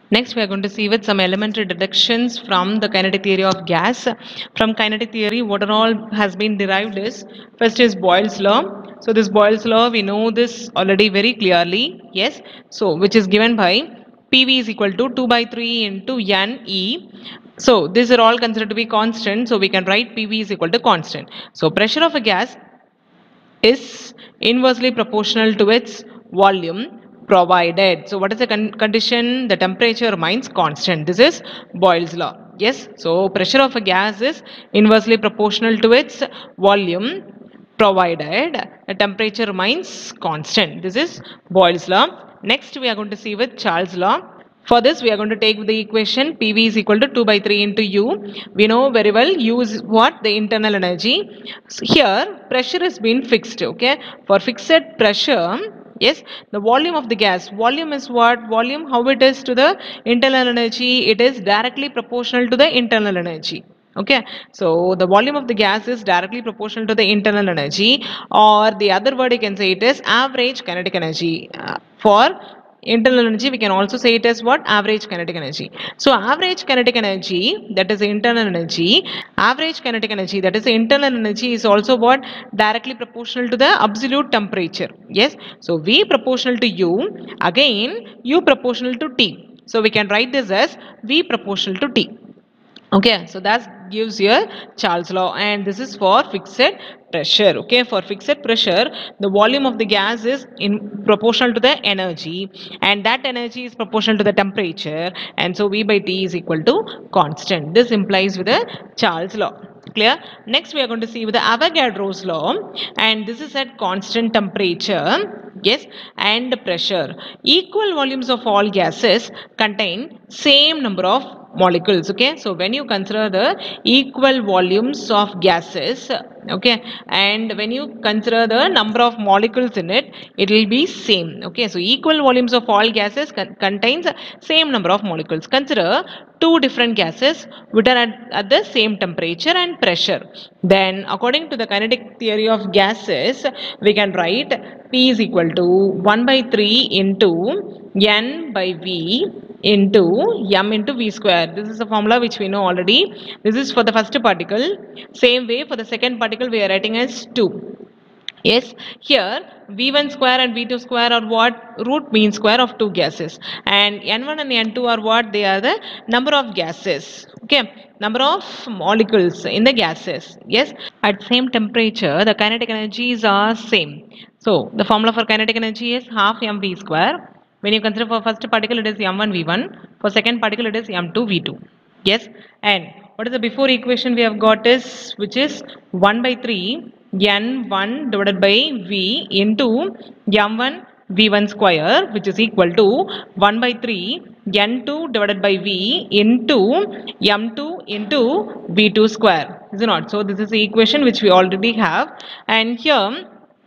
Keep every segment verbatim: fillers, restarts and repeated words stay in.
Next, we are going to see with some elementary deductions from the kinetic theory of gas. From kinetic theory, what are all has been derived is, first is Boyle's law. So this Boyle's law, we know this already very clearly. Yes. So which is given by P V is equal to two by three into N E. So these are all considered to be constant. So we can write P V is equal to constant. So pressure of a gas is inversely proportional to its volume provided. So what is the con condition? The temperature remains constant. This is Boyle's law. Yes. So pressure of a gas is inversely proportional to its volume provided the temperature remains constant. This is Boyle's law. Next we are going to see with Charles' law. For this, we are going to take the equation P V is equal to two by three into U. We know very well U is what? The internal energy. So here, pressure has been fixed. Okay. For fixed pressure, yes, the volume of the gas. Volume is what? Volume, how it is to the internal energy? It is directly proportional to the internal energy. Okay, so the volume of the gas is directly proportional to the internal energy, or the other word you can say it is average kinetic energy. Uh, for internal energy, we can also say it as what? Average kinetic energy. So average kinetic energy, that is the internal energy, average kinetic energy, that is the internal energy, is also what? Directly proportional to the absolute temperature. Yes, so V proportional to U, again U proportional to T. So we can write this as V proportional to T. Okay, so that gives you Charles law, and this is for fixed pressure. Okay, for fixed pressure, the volume of the gas is in proportional to the energy, and that energy is proportional to the temperature, and so V by T is equal to constant. This implies with the Charles law. Clear? Next we are going to see with the Avogadro's law, and this is at constant temperature, yes, and pressure. Equal volumes of all gases contain same number of molecules. Okay, so when you consider the equal volumes of gases, okay, and when you consider the number of molecules in it, it will be same. Okay, so equal volumes of all gases con contains same number of molecules. Consider two different gases which are at, at the same temperature and pressure. Then according to the kinetic theory of gases, we can write P is equal to one by three into N by V into M into V square. This is a formula which we know already. This is for the first particle. Same way for the second particle we are writing as two. Yes, here V one square and V two square are what? Root mean square of two gases, and N one and N two are what? They are the number of gases. Okay, number of molecules in the gases. Yes, at same temperature the kinetic energies are same. So the formula for kinetic energy is half M V square. When you consider for first particle it is M one V one, for second particle it is M two V two. Yes, and what is the before equation we have got is, which is one by three N one divided by V into M one V one square, which is equal to one by three N two divided by V into M two into V two square. Is it not? So this is the equation which we already have, and here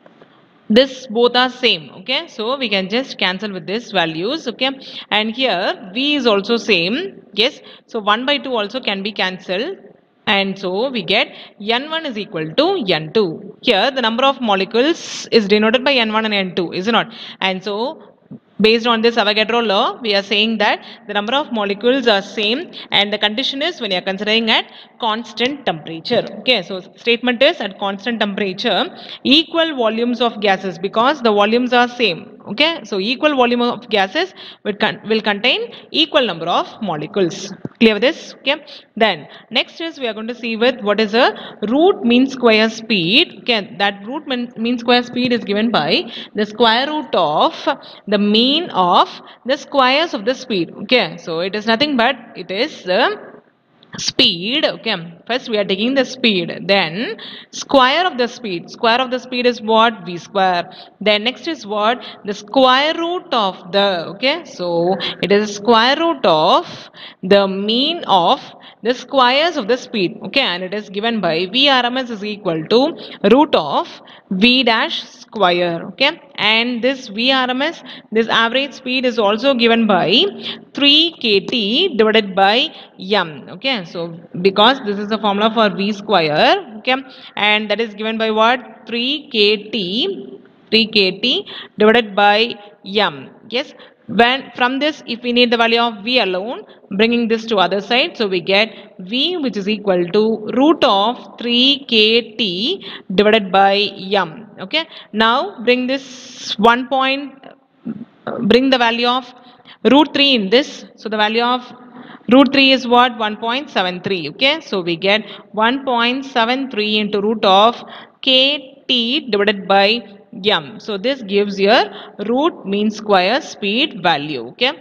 this both are same. Okay, so we can just cancel with this values. Okay, and here V is also same. Yes, so one by two also can be cancelled, and so we get N one is equal to N two. Here the number of molecules is denoted by N one and N two, is it not? And so based on this Avogadro law, we are saying that the number of molecules are same, and the condition is when you are considering at constant temperature. Okay, so statement is at constant temperature, equal volumes of gases, because the volumes are same. Okay, so equal volume of gases will, con will contain equal number of molecules. Clear with this? Okay, then next is we are going to see with what is a root mean square speed. Okay, that root mean, mean square speed is given by the square root of the mean of the squares of the speed. Okay, so it is nothing but it is the speed. Okay, first we are taking the speed, then square of the speed. Square of the speed is what? V square. Then next is what? The square root of the, okay, so it is square root of the mean of the squares of the speed. Okay, and it is given by V R M S is equal to root of V dash square. Okay, and this V R M S, this average speed, is also given by three K T divided by M. Okay, so because this is the formula for V square. Okay, and that is given by what? three K T, three K T divided by M. Yes, when from this, if we need the value of v alone, bringing this to other side, so we get v which is equal to root of three k t divided by m. Okay, now bring this one point, bring the value of root three in this, so the value of root three is what? one point seven three. Okay, so we get one point seven three into root of kt divided by m. So this gives your root mean square speed value. Okay,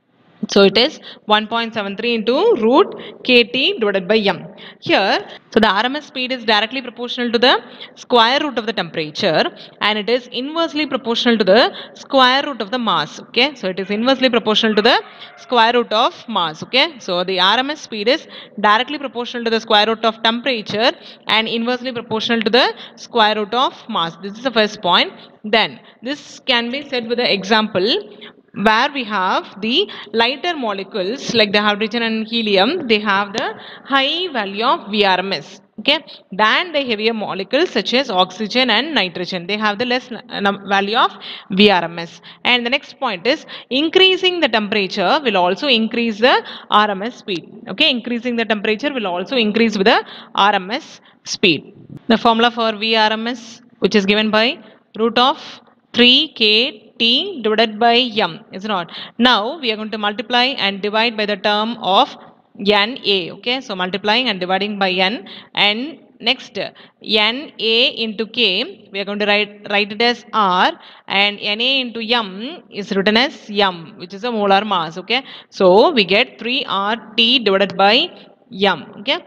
so it is one point seven three into root kt divided by m. Here, so the R M S speed is directly proportional to the square root of the temperature, and it is inversely proportional to the square root of the mass. Okay, so it is inversely proportional to the square root of mass. Okay, so the R M S speed is directly proportional to the square root of temperature and inversely proportional to the square root of mass. This is the first point. Then this can be said with the example where we have the lighter molecules like the hydrogen and helium, they have the high value of V R M S, okay, than the heavier molecules such as oxygen and nitrogen, they have the less value of V R M S. And the next point is increasing the temperature will also increase the R M S speed. Okay, increasing the temperature will also increase with the R M S speed. The formula for V R M S, which is given by root of three k t divided by m, is not. Now we are going to multiply and divide by the term of Na. Okay, so multiplying and dividing by n, and next Na into k we are going to write write it as R, and Na into m is written as m, which is a molar mass. Okay, so we get three R T divided by m. Okay,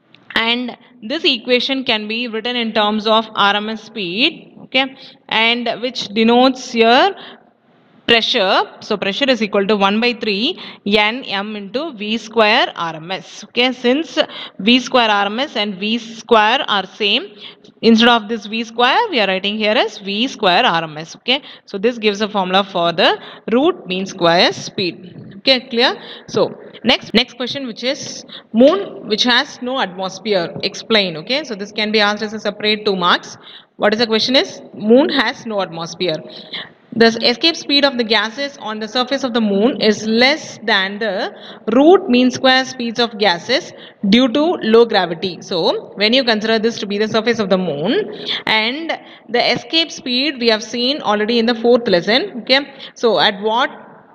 and this equation can be written in terms of R M S speed. Okay, and which denotes your pressure. So pressure is equal to one by three N M into V square R M S. Okay, since V square R M S and V square are same, instead of this V square we are writing here as V square R M S. Okay, so this gives a formula for the root mean square speed. Okay, clear? So next next question, which is moon which has no atmosphere, explain. Okay, so this can be asked as a separate two marks. What is the question is, moon has no atmosphere. The escape speed of the gases on the surface of the moon is less than the root mean square speeds of gases due to low gravity. So when you consider this to be the surface of the moon, and the escape speed we have seen already in the fourth lesson. Okay, so at what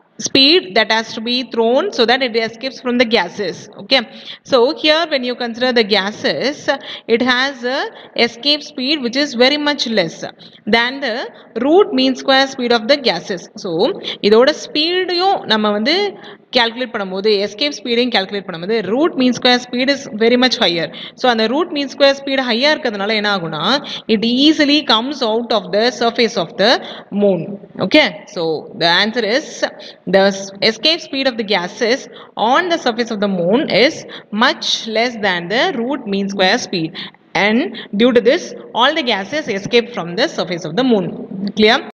speed that has to be thrown so that it escapes from the gases. Okay, so here when you consider the gases, it has a escape speed which is very much less than the root mean square speed of the gases. So idoda speed yo nama vandu calculate பண்ணும்போது escape speed calculate பண்ணும்போது root mean square speed is very much higher. So அந்த root mean square speed higher இருக்கிறதுனால என்ன ஆகும்னா it easily comes out of the surface of the moon. Okay, so the answer is the escape speed of the gases on the surface of the moon is much less than the root mean square speed, and due to this all the gases escape from the surface of the moon. Clear?